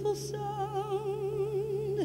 beautiful sound.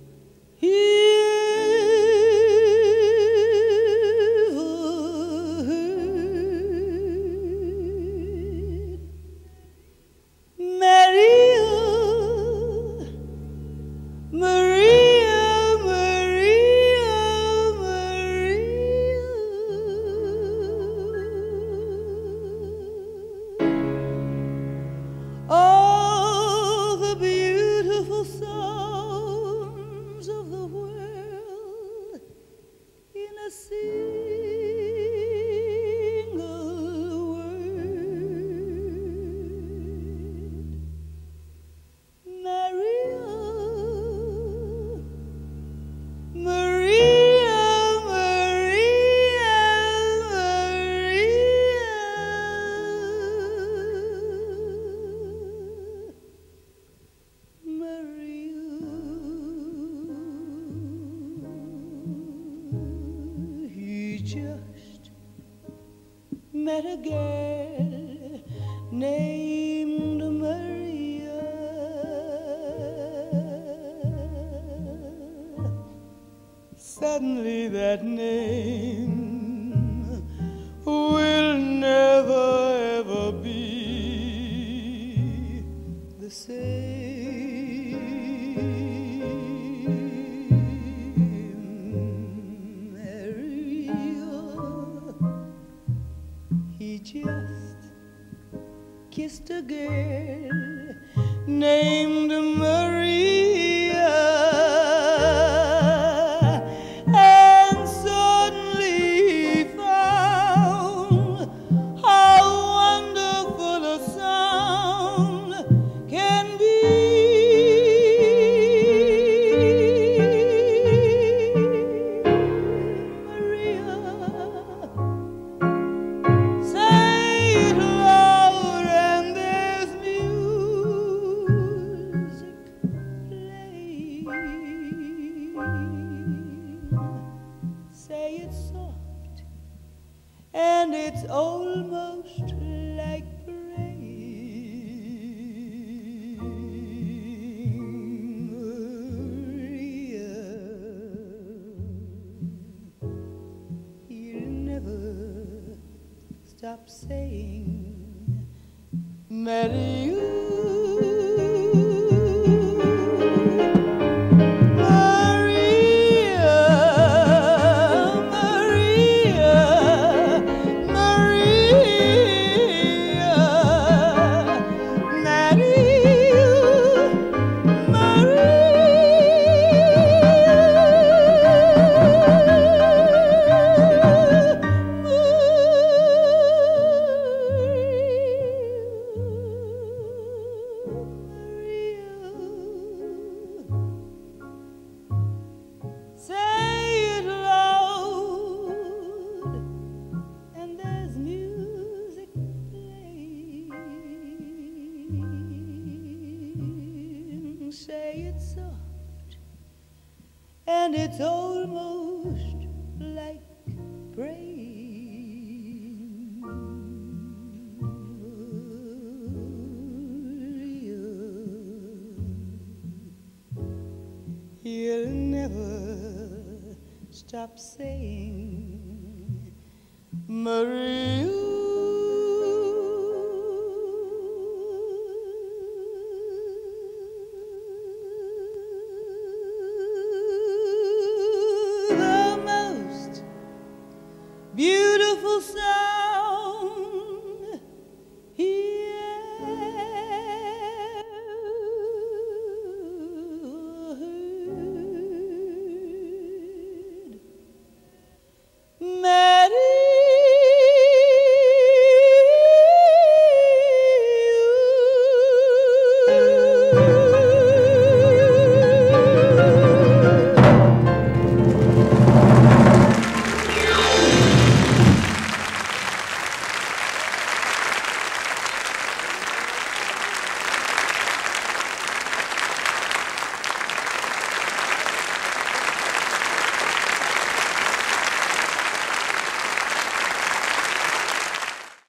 Met a girl named Maria. Suddenly that name will never ever be the same. He just kissed a girl named Maria, and suddenly he found how wonderful a sound can be. And it's almost like praying. Maria, he'll never stop saying Maria. Say it soft, and it's almost like praying. He'll never stop saying Maria.